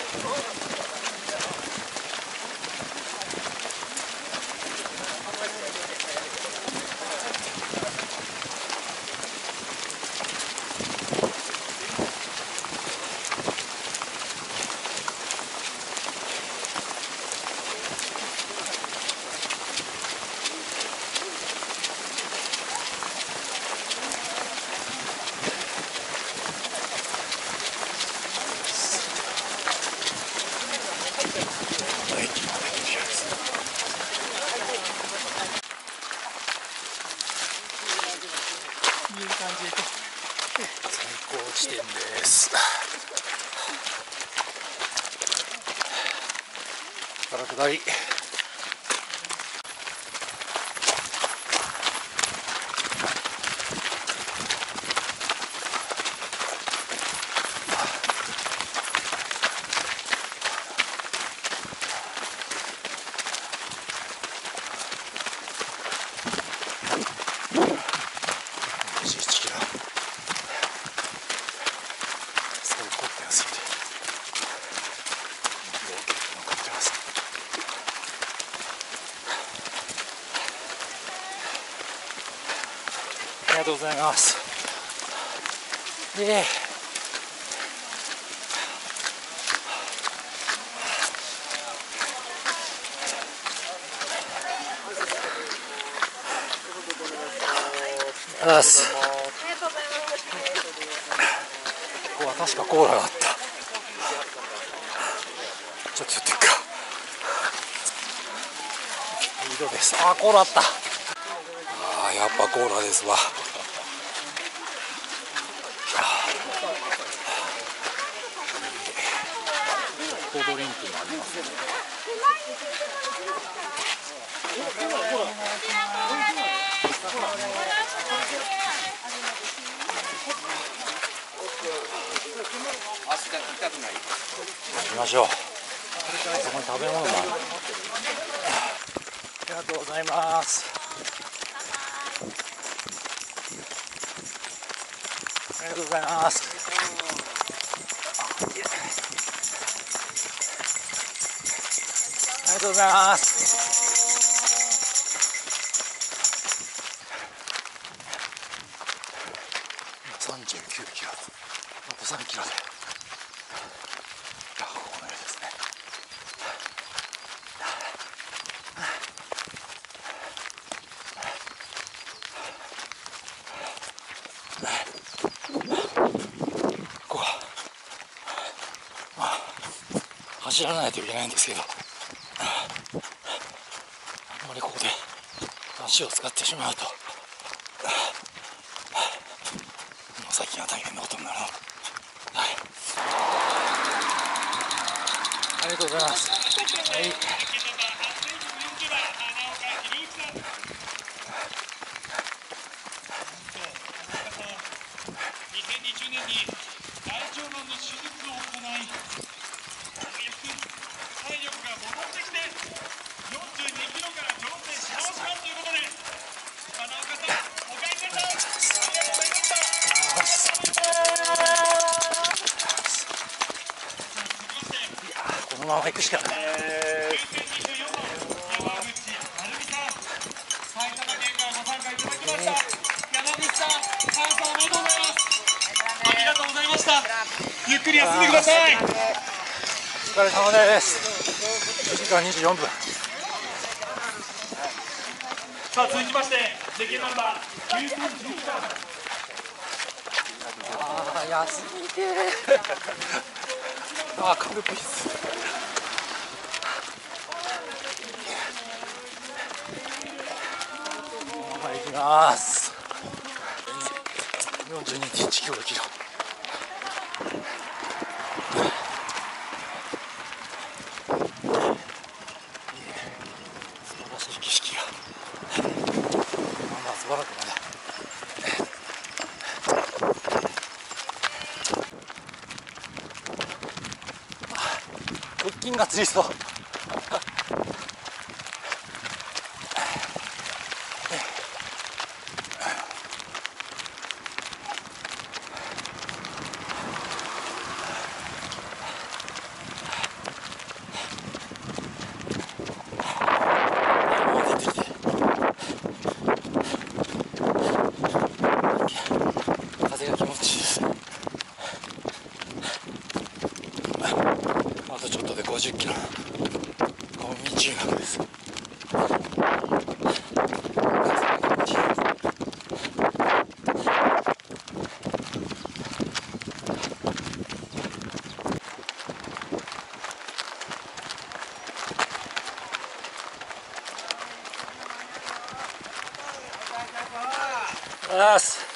最高地点です。から下り。ありがとうございます。ここは確かコーラがあった。ちょっと寄っていくか。いい色です。あー、コーラあった。やっぱコーラですわ。ホットドリンクもありますね。行きましょう。そこに食べ物もある。ありがとうございます。ありがとうございます。ありがとうございます。39キロ、あと3キロでこのようですね。ここは、走らないといけないんですけど、あんまりここで足を使ってしまうと先が大変なことになるの。ありがとうございます。はい。2020年に大腸がんの手術を行い、体力が戻ってきて42キロから挑戦し直したということで、花岡さん、おかえりなさい。ありがとうございました。このまま行くしかない。ゆっくり休んでください。お疲れ様です。1時間24分。さあ続きましてゼケナンバー9013番。安いてカルピス。行きます。42.195キロ。素晴らしい景色がまだしばらくまで。腹筋がつりそう。 50キロのコンビ中学です。あす。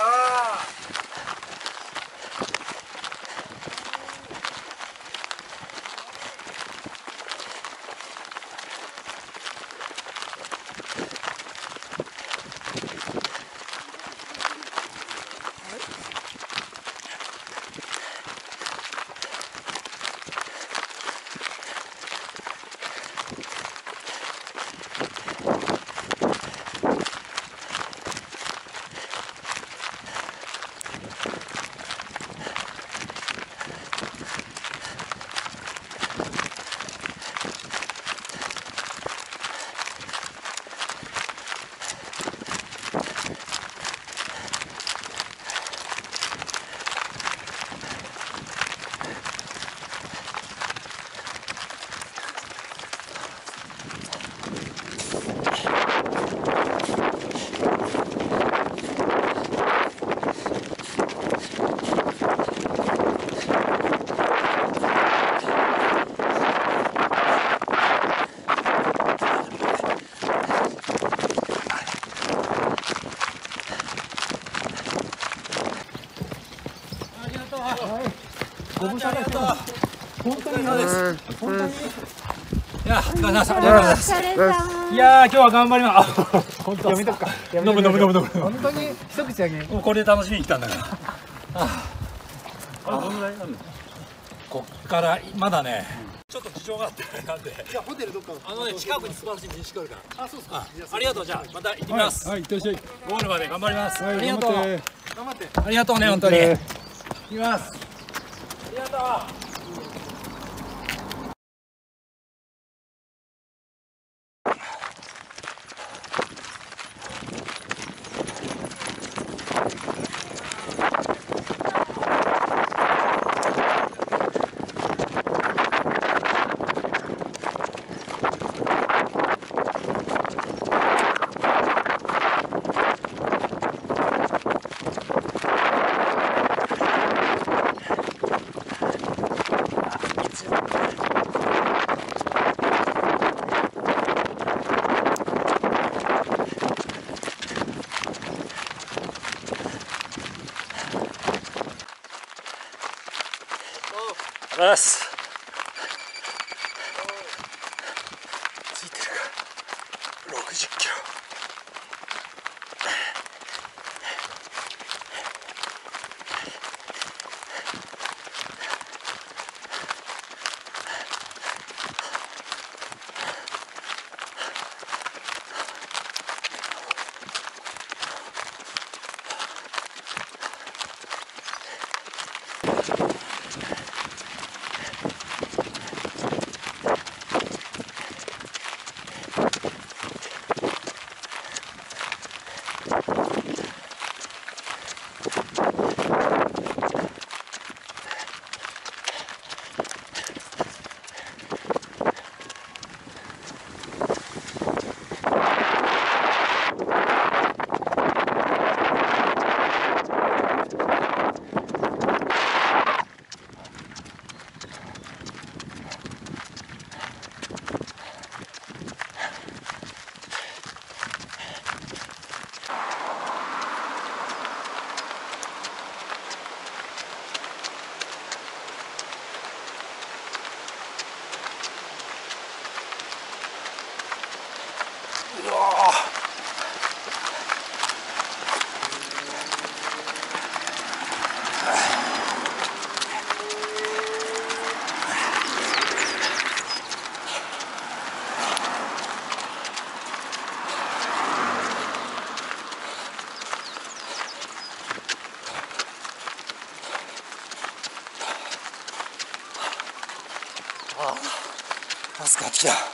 ご無沙汰してます。本当に嫌です。本当に。いや、お疲れ様です。ありがとうございます。いや、今日は頑張ります。本当。やめとくか。飲む。本当に一口あげ。もうこれで楽しみに来たんだから。あれどのぐらいあるの？こっからまだね。ちょっと事情があってなんで。いや、ホテルどっか。近くに素晴らしい民宿あるから。あ、そうですか。ありがとう。じゃあまた行ってきます。はい、行ってらっしゃい。ゴールまで頑張ります。ありがとう。頑張って。ありがとうね、本当に。行きます。ありがとう。 よし。ついてるか。60キロ。助かってきた。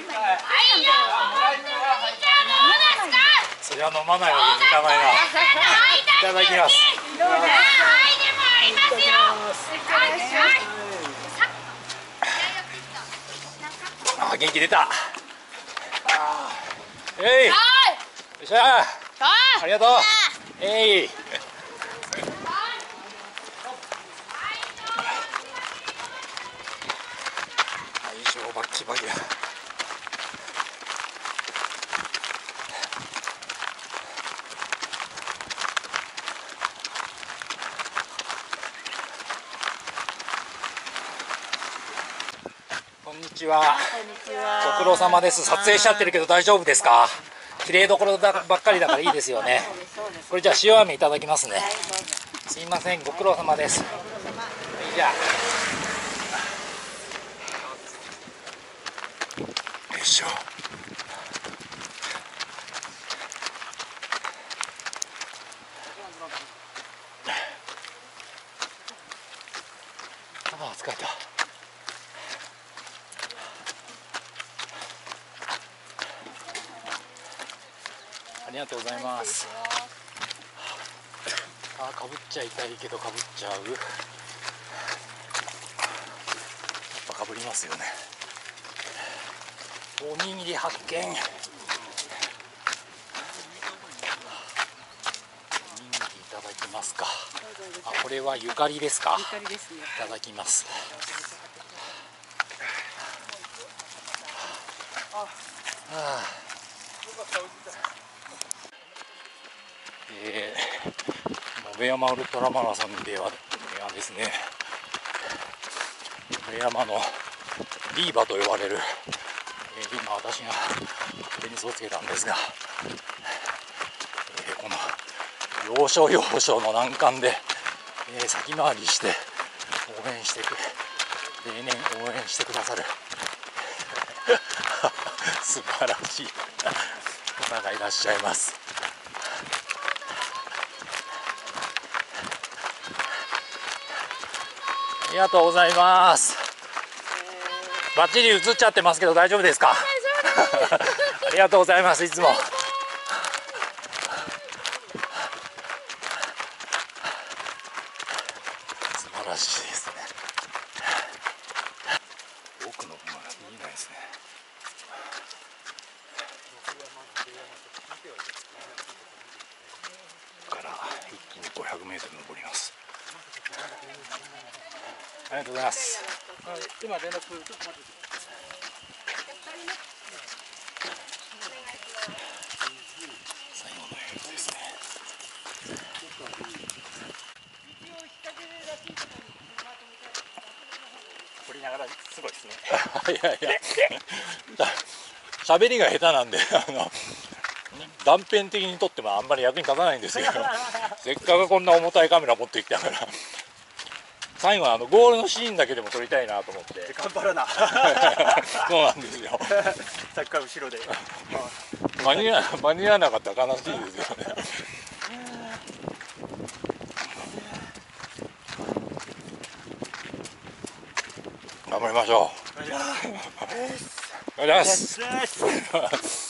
それは飲まないわけにいかないな。 ただきます。あ、元気出た。えい。よっしゃ。ありがとう。えい。相性バッキバキだ。こんにちは。ご苦労様です。撮影しちゃってるけど大丈夫ですか？綺麗どころばっかりだからいいですよね。これじゃあ塩飴いただきますね。すいません、ご苦労様です。じゃあ。よいしょ。ああ、疲れた。ありがとうございます。あ、かぶっちゃいたいけどかぶっちゃう。やっぱかぶりますよね。おにぎり発見。おにぎりいただきますか。あ、これはゆかりですか。ゆかりですね。いただきます。野辺山ウルトラマラソンではですね、野辺山のリーバと呼ばれる、今私がテニスをつけたんですが、この要所要所の難関で、先回りして応援して例年応援してくださる素晴らしい方がいらっしゃいます。ありがとうございます。バッチリ映っちゃってますけど大丈夫ですか？ありがとうございます。いつも素晴らしいですね。奥の方が見えないですね。ここから一気に500メートル登ります。ありがとうございます。今連絡ちょっと待って。最後のヘルプですね。掘りながらすごいですね。いやいや、喋りが下手なんで断片的に撮ってもあんまり役に立たないんですけど、せっかくこんな重たいカメラ持ってきたから。最後はゴールのシーンだけでも撮りたいなと思って頑張らなそうなんですよ。 さっきから後ろで間に合わなかったら悲しいですよね。頑張りましょう。ありがとうございます。